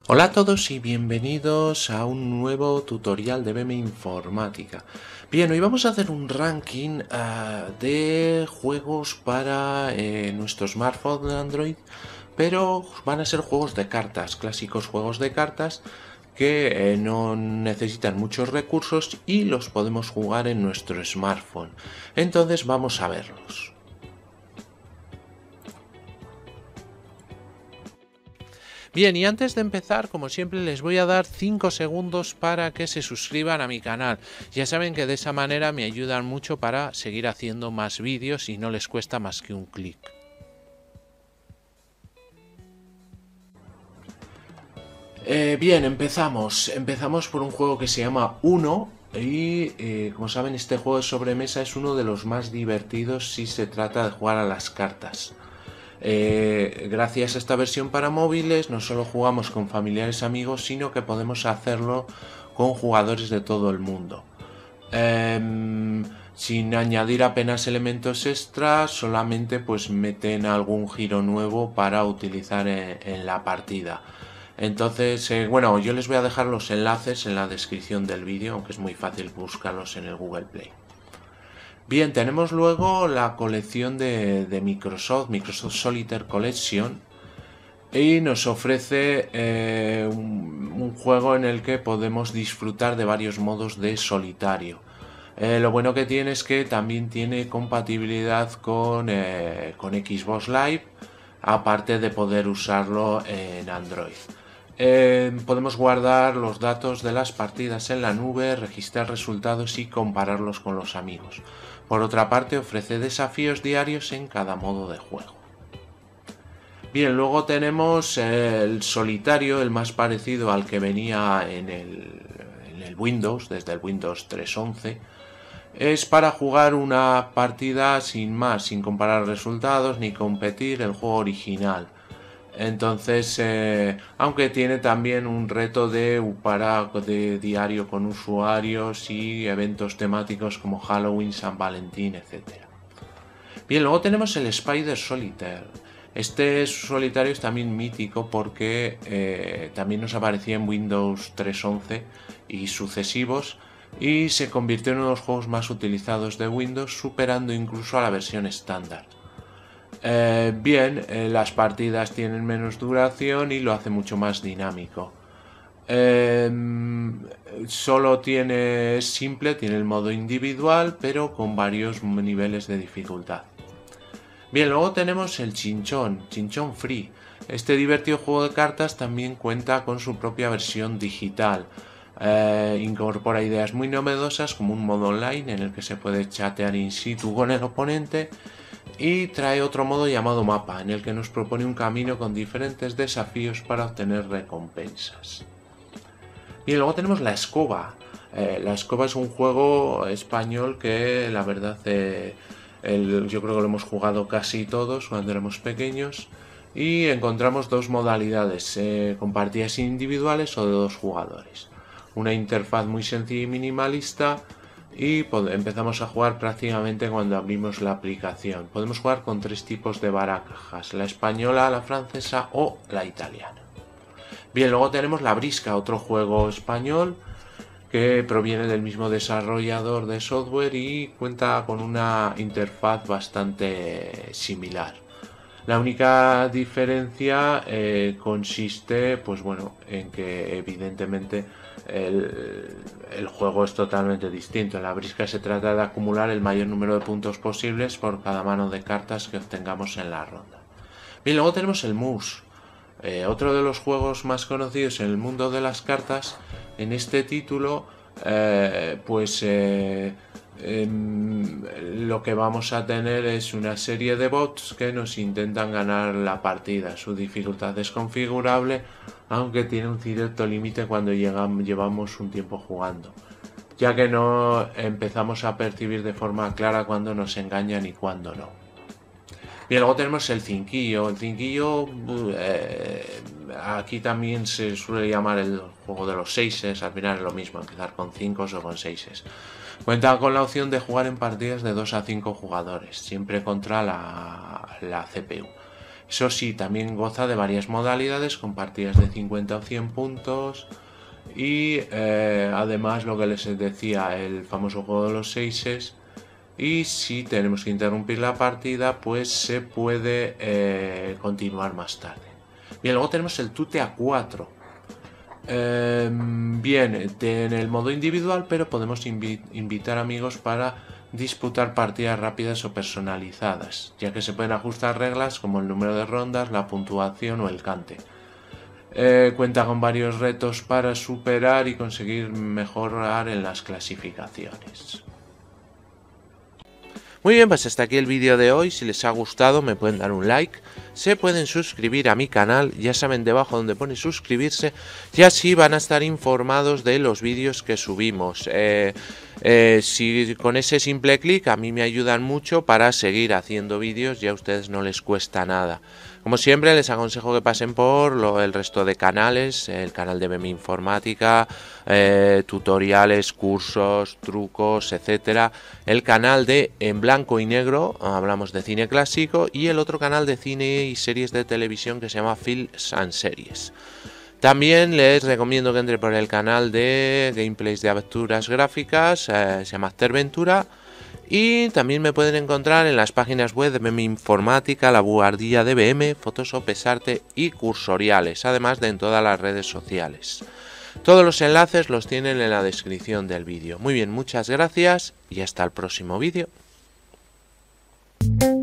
Hola a todos y bienvenidos a un nuevo tutorial de BM Informática. Bien, hoy vamos a hacer un ranking de juegos para nuestro smartphone de Android, pero van a ser juegos de cartas, clásicos juegos de cartas que no necesitan muchos recursos y los podemos jugar en nuestro smartphone. Entonces vamos a verlos. Bien, y antes de empezar, como siempre, les voy a dar 5 segundos para que se suscriban a mi canal. Ya saben que de esa manera me ayudan mucho para seguir haciendo más vídeos y no les cuesta más que un clic. Bien, empezamos. Empezamos por un juego que se llama Uno. Y como saben, este juego de sobremesa es uno de los más divertidos si se trata de jugar a las cartas. Gracias a esta versión para móviles no solo jugamos con familiares amigos, sino que podemos hacerlo con jugadores de todo el mundo. Sin añadir apenas elementos extras, solamente pues meten algún giro nuevo para utilizar en la partida. Entonces, bueno, yo les voy a dejar los enlaces en la descripción del vídeo, aunque es muy fácil buscarlos en el Google Play. Bien, tenemos luego la colección de Microsoft Solitaire Collection, y nos ofrece un juego en el que podemos disfrutar de varios modos de solitario. Lo bueno que tiene es que también tiene compatibilidad con Xbox Live, aparte de poder usarlo en Android. Podemos guardar los datos de las partidas en la nube, registrar resultados y compararlos con los amigos. Por otra parte, ofrece desafíos diarios en cada modo de juego. Bien, luego tenemos el solitario, el más parecido al que venía en el Windows, desde el Windows 3.11. Es para jugar una partida sin más, sin comparar resultados ni competir, el juego original. Entonces, aunque tiene también un reto de diario con usuarios y eventos temáticos como Halloween, San Valentín, etc. Bien, luego tenemos el Spider Solitaire. Este solitario es también mítico porque también nos aparecía en Windows 3.11 y sucesivos, y se convirtió en uno de los juegos más utilizados de Windows, superando incluso a la versión estándar. Las partidas tienen menos duración y lo hace mucho más dinámico. Es simple, tiene el modo individual, pero con varios niveles de dificultad. Bien, luego tenemos el Chinchón Free. Este divertido juego de cartas también cuenta con su propia versión digital. Incorpora ideas muy novedosas como un modo online en el que se puede chatear in situ con el oponente, y trae otro modo llamado mapa en el que nos propone un camino con diferentes desafíos para obtener recompensas. Bien, luego tenemos la escoba. La escoba es un juego español que la verdad yo creo que lo hemos jugado casi todos cuando éramos pequeños, y encontramos dos modalidades, con partidas individuales o de dos jugadores. Una interfaz muy sencilla y minimalista, y empezamos a jugar prácticamente cuando abrimos la aplicación. Podemos jugar con tres tipos de barajas: la española, la francesa o la italiana. Bien, luego tenemos la Brisca, otro juego español que proviene del mismo desarrollador de software y cuenta con una interfaz bastante similar. La única diferencia consiste, pues bueno, en que evidentemente el juego es totalmente distinto. En la Brisca se trata de acumular el mayor número de puntos posibles por cada mano de cartas que obtengamos en la ronda. Bien, luego tenemos el Mus, otro de los juegos más conocidos en el mundo de las cartas. En este título, lo que vamos a tener es una serie de bots que nos intentan ganar la partida. Su dificultad es configurable, aunque tiene un cierto límite cuando llevamos un tiempo jugando, ya que no empezamos a percibir de forma clara cuando nos engañan y cuando no. Bien, luego tenemos el Cinquillo. El Cinquillo aquí también se suele llamar el juego de los seises. Al final es lo mismo, empezar con 5 o con seises. Cuenta con la opción de jugar en partidas de 2 a 5 jugadores, siempre contra la CPU. Eso sí, también goza de varias modalidades con partidas de 50 o 100 puntos y además lo que les decía, el famoso juego de los seises. Y si tenemos que interrumpir la partida, pues se puede continuar más tarde. Bien, luego tenemos el Tute a 4. Bien, en el modo individual, pero podemos invitar amigos para disputar partidas rápidas o personalizadas, ya que se pueden ajustar reglas como el número de rondas, la puntuación o el cante. Cuenta con varios retos para superar y conseguir mejorar en las clasificaciones. Muy bien, pues hasta aquí el vídeo de hoy. Si les ha gustado me pueden dar un like, se pueden suscribir a mi canal, ya saben debajo donde pone suscribirse, y así van a estar informados de los vídeos que subimos. Si con ese simple clic a mí me ayudan mucho para seguir haciendo vídeos y a ustedes no les cuesta nada. Como siempre les aconsejo que pasen por el resto de canales, el canal de BM Informática, tutoriales, cursos, trucos, etcétera, el canal de En Blanco y Negro, hablamos de cine clásico, y el otro canal de cine y series de televisión que se llama Films and Series. También les recomiendo que entre por el canal de gameplays de aventuras gráficas, se llama Afterventura. Y también me pueden encontrar en las páginas web de BM Informática, La Buhardilla de BM, Photoshop, Pesarte y Cursoriales, además de en todas las redes sociales. Todos los enlaces los tienen en la descripción del vídeo. Muy bien, muchas gracias y hasta el próximo vídeo.